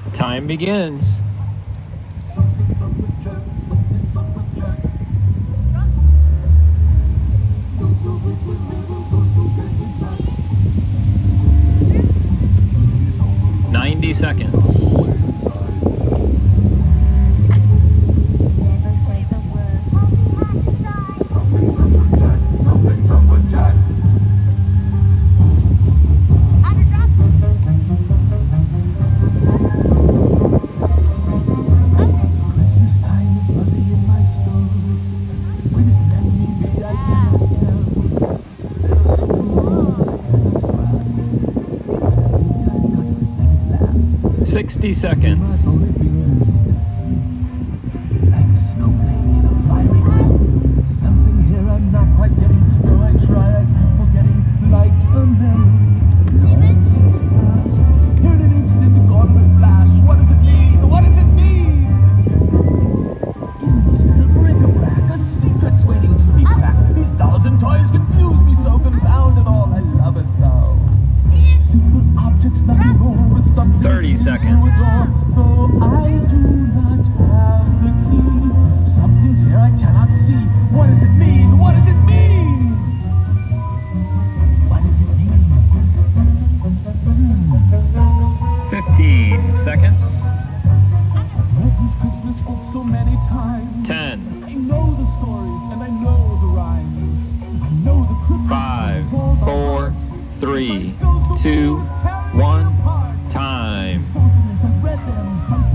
Time begins. Seconds. Seconds. Like a snowflake in a fiery grip. Something here I'm not quite getting. Though I try, I keep forgetting. Like a memory. Long since past. Here in an instant, gone with flash. What does it mean? What does it mean? In this little bric-a-brac, a secret's waiting to be cracked. These dolls and toys confuse me so, confound it all. I love it though. Simple objects, nothing more but something 30 seconds. Though I do not have the key, something's here I cannot see. What does it mean? What does it mean? What does it mean? 15 seconds. I've read these Christmas books so many times. 10. I know the stories and I know the rhymes. I know the Christmas 5, songs, 4, 3, 2, 1. Time. As often as I've read them, something